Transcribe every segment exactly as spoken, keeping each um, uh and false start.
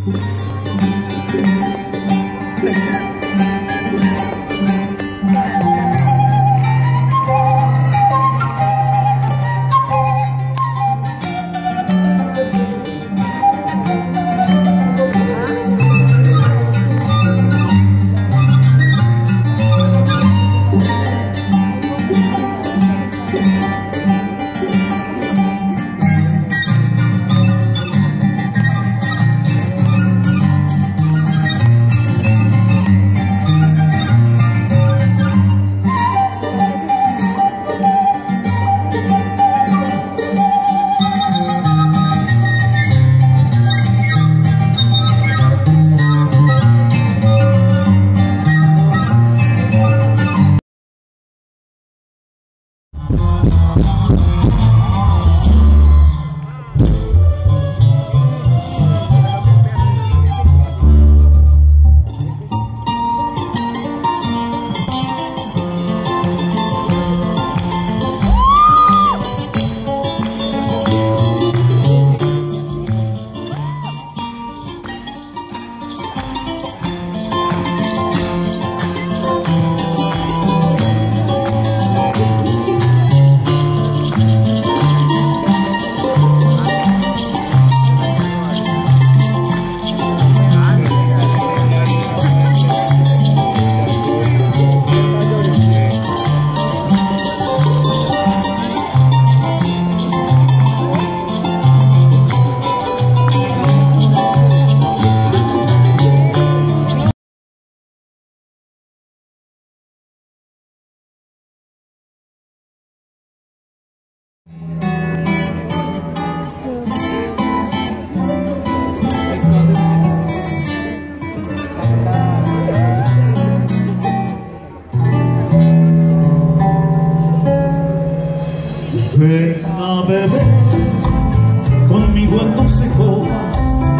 Ven a beber conmigo en doce copas,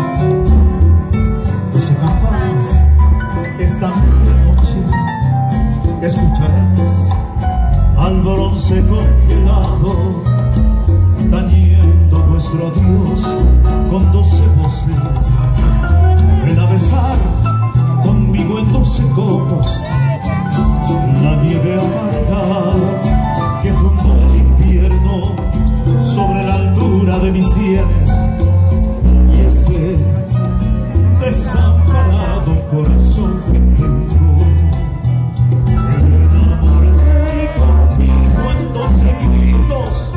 doce campanas esta medianoche. Escucharás al bronce congelado tañendo nuestro adiós con doce voces. Ven a besar conmigo en doce copos la nieve amarga que fundó el invierno sobre la altura de mis sienes, y este desamparado corazón que tengo. Me enamoré conmigo en doce gritos,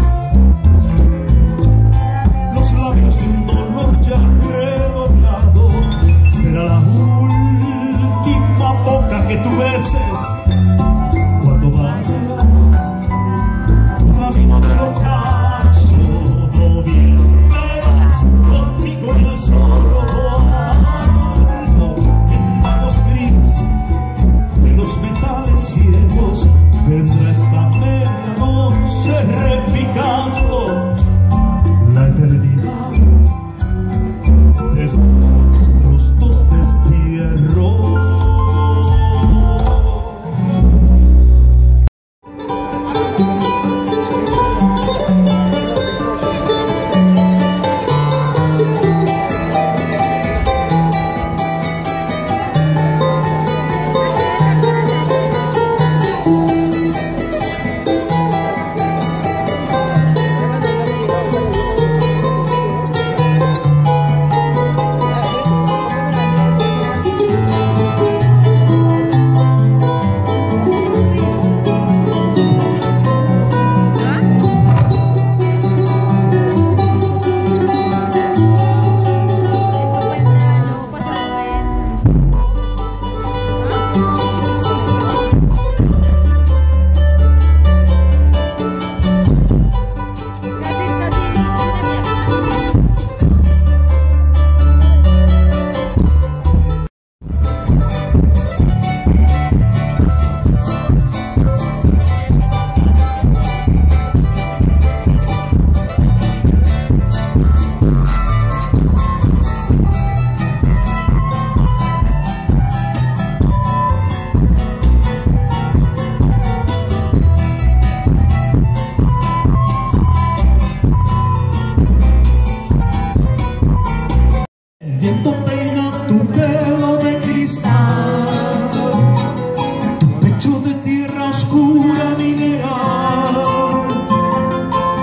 los labios de un dolor ya redoblado. Será la última boca que tú beses cuando vayas camino del ocaso. No vienes conmigo en el sorbo amargo, en vagos gritos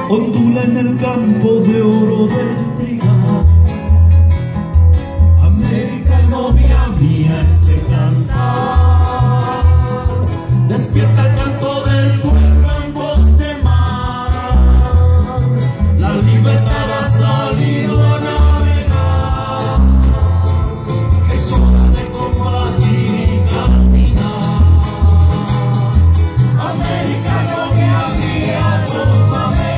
ondula en el campo de oro del trigal. América, novia mía, este cantar despierta el canto del pueblo en voz de mar. La libertad ha salido a navegar, es hora de combatir y caminar. América, novia mía, tómame,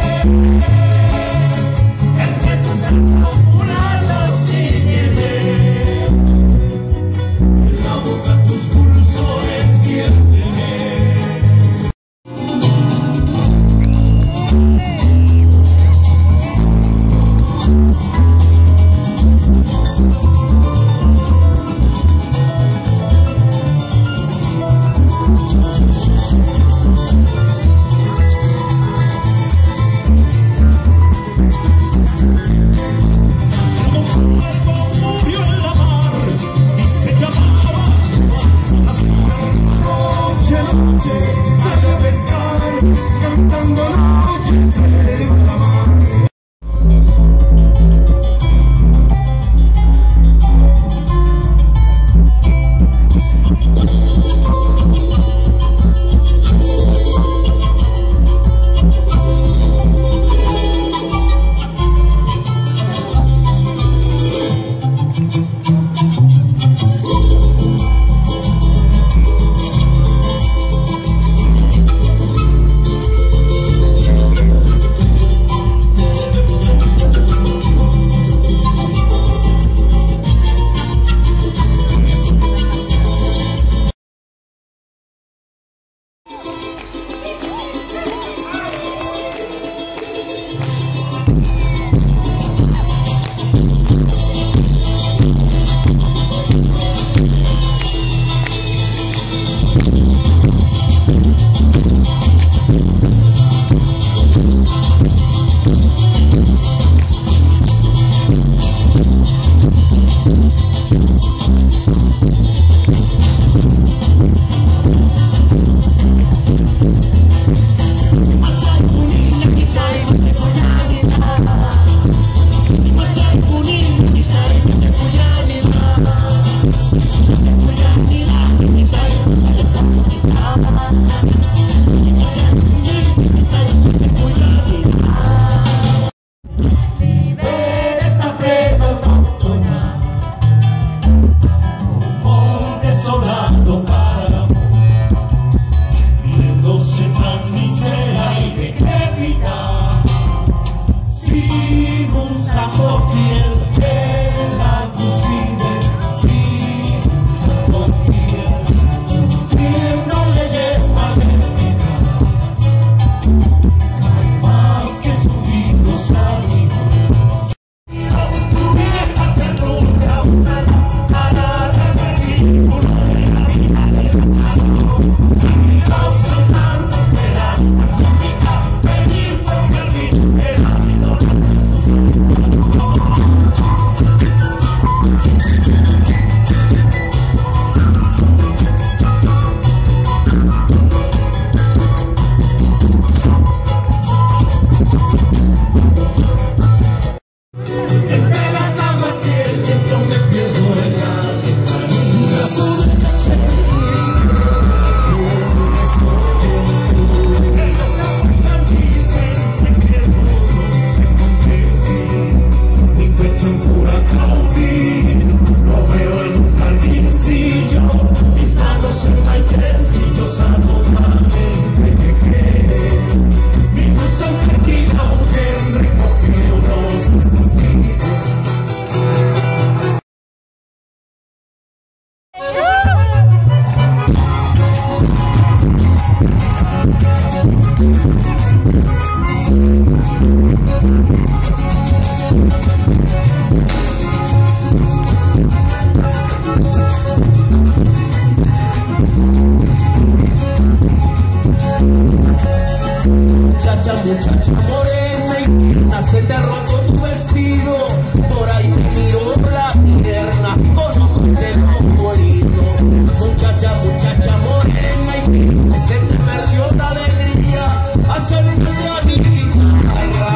entre tus brazos jurados sígueme, en la boca tus pulsores viérteme. Muchacha, muchacha morena, y se te ha roto tu vestido, por ahí te miro la pierna, con ojos de cocodrilo. Muchacha, muchacha morena, y se te perdió la alegría, acércate a mi guitarra.